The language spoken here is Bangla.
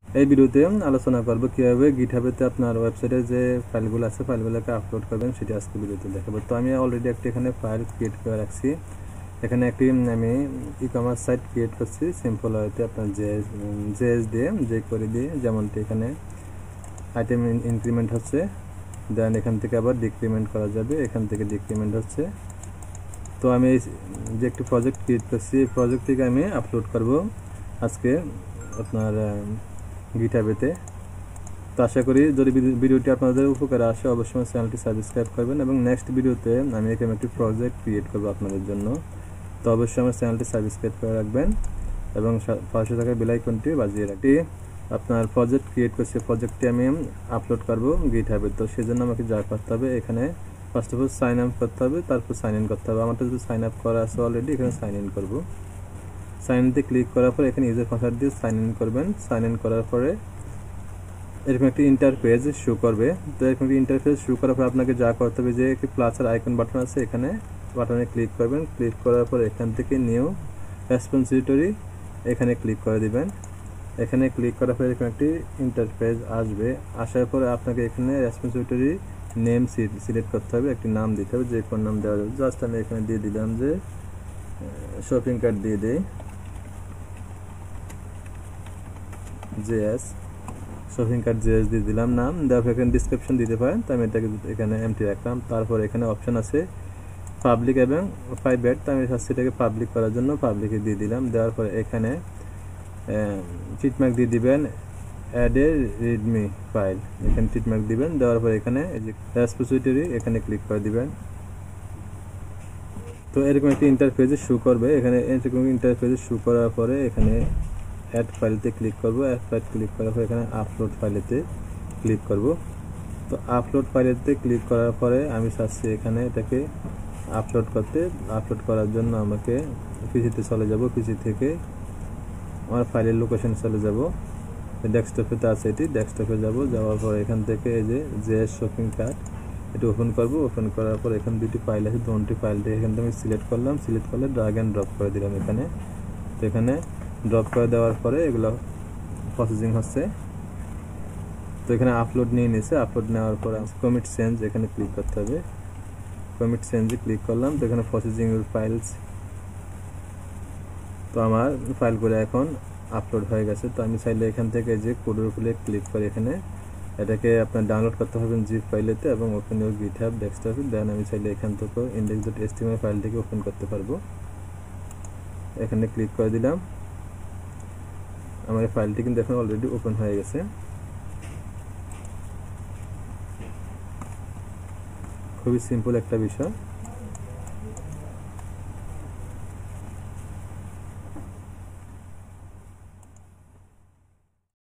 এই ভিডিওতে আলোচনা করব কিভাবে গিটহাবেতে আপনার ওয়েবসাইটের যে ফাইলগুলো আছে ফাইলগুলোকে আপলোড করবেন সেটা আজকে ভিডিওতে দেখাবো। তো আমি অলরেডি একটা এখানে ফাইল ক্রিয়েট করে রাখছি। এখানে একটি আমি ই-কমার্স সাইট ক্রিয়েট করছি সিম্পল ওয়েতে আপনার জেএস দিয়ে jQuery দিয়ে, যেমনটি এখানে আইটেম ইনক্রিমেন্ট হচ্ছে, দেন এখান থেকে আবার ডিক্রিমেন্ট করা যাবে, এখান থেকে ডিক্রিমেন্ট হচ্ছে। তো আমি যে একটি প্রজেক্ট ক্রিয়েট করছি এই প্রজেক্ট থেকে আমি আপলোড করব আজকে আপনার গিটহাবেতে। তো আশা করি যদি ভিডিওটি আপনাদের উপকারে আসে অবশ্যই চ্যানেলটি সাবস্ক্রাইব করবেন এবং নেক্সট ভিডিওতে আমি এখানে একটি প্রজেক্ট ক্রিয়েট করব আপনাদের জন্য। তো অবশ্যই আমার চ্যানেলটি সাবস্ক্রাইব করে রাখবেন এবং পাশে থাকা বেল আইকনটি বাজিয়ে রাখবেন। আপনার প্রজেক্ট ক্রিয়েট করছি, প্রজেক্টটি আমি আপলোড করব গিটহাবে। তো সেজন্য আমাকে যা করতে হবে, এখানে first of all sign up করতে হবে, তারপর সাইন ইন করতে হবে। আমারটা যদি সাইন আপ করা আছে অলরেডি, এখানে সাইন ইন করব। সাইন ইনতে ক্লিক করার পর এখানে ইউজার পাসওয়ার্ড দিয়ে সাইন ইন করবেন। সাইন ইন করার পরে এরকম একটি ইন্টারফেস শো করবে। তো এরকম একটি ইন্টারফেস শো করার পর আপনাকে যা করতে হবে, যে একটি প্লাসের আইকন বাটন আছে, এখানে বাটনে ক্লিক করবেন। ক্লিক করার পর এখান থেকে নিউ রেসপন্সিটরি এখানে ক্লিক করে দিবেন। এখানে ক্লিক করার পর এরকম একটি ইন্টারফেস আসবে। আসার পরে আপনাকে এখানে রেসপন্সিটরি নেম সিলেক্ট করতে হবে, একটি নাম দিতে হবে, যে কোন নাম দেওয়া যাবে। জাস্ট আমি এখানে দিয়ে দিলাম যে শপিং কার্ট দিয়ে দেই জেএস, শপিং কার্ট জেএস দিয়ে দিলাম নাম। দেওয়ার পর এখানে ডিসক্রিপশন দিতে পারেন, তো আমি এটাকে এখানে এমটি রাখলাম। তারপর এখানে অপশন আছে পাবলিক এবং প্রাইভেট, তো আমি সেটাকে পাবলিক করার জন্য পাবলিকে দিয়ে দিলাম। দেওয়ার পর এখানে টিকমার্ক দিয়ে দিবেন অ্যাড এ রিডমি ফাইল, এখানে টিকমার্ক দিবেন। দেওয়ার পর এখানে রেসপোজিটরি এখানে ক্লিক করে দিবেন। তো এরকম একটি ইন্টারফেসে শো করবে। এখানে এরকম ইন্টারফেসে শো করার পরে এখানে অ্যাড ফাইলতে ক্লিক করব। অ্যাড ফাইল ক্লিক করার পর এখানে আপলোড ফাইলেতে ক্লিক করব। তো আপলোড ফাইলেতে ক্লিক করার পরে আমি চাচ্ছি এখানে এটাকে আপলোড করতে। আপলোড করার জন্য আমাকে পিসিতে চলে যাব, পিসি থেকে আমার ফাইলের লোকেশন চলে যাব, ডেস্কটপেতে আছে এটি, ডেস্কটপে যাব। যাওয়ার পর এখান থেকে এই যে জেএস শপিং কার্ট এটা ওপেন করব। ওপেন করার পর এখানে দুটি ফাইল আছে, দুটি ফাইলটি এখান থেকে আমি সিলেক্ট করলাম। সিলেক্ট করলে ড্র্যাগ অ্যান্ড ড্রপ করে দিলাম এখানে। তো এখানে ড্রপ করে দেওয়ার পরে এগুলো প্রসেসিং হচ্ছে। তো এখানে আপলোড নিয়ে নিয়েছে। আপলোড নেওয়ার পরে কমিট চেঞ্জ এখানে ক্লিক করতে হবে। কমিট চেঞ্জে ক্লিক করলাম। তো এখানে প্রসেসিং ফাইলস, তো আমার ফাইলগুলো এখন আপলোড হয়ে গেছে। তো আমি চাইলে এখান থেকে যে কোডের উপরে ক্লিক করে এখানে এটাকে আপনার ডাউনলোড করতে হবে জিপ ফাইলেতে এবং ওপেন ইউর গিটহাব ডেস্কটপে। দেন আমি চাইলে এখান থেকে index.html ফাইলটিকে ওপেন করতে পারবো। এখানে ক্লিক করে দিলাম। আমার এই ফাইলটি কিন্তু এখন অলরেডি ওপেন হয়ে গেছে। খুবই সিম্পল একটা বিষয়।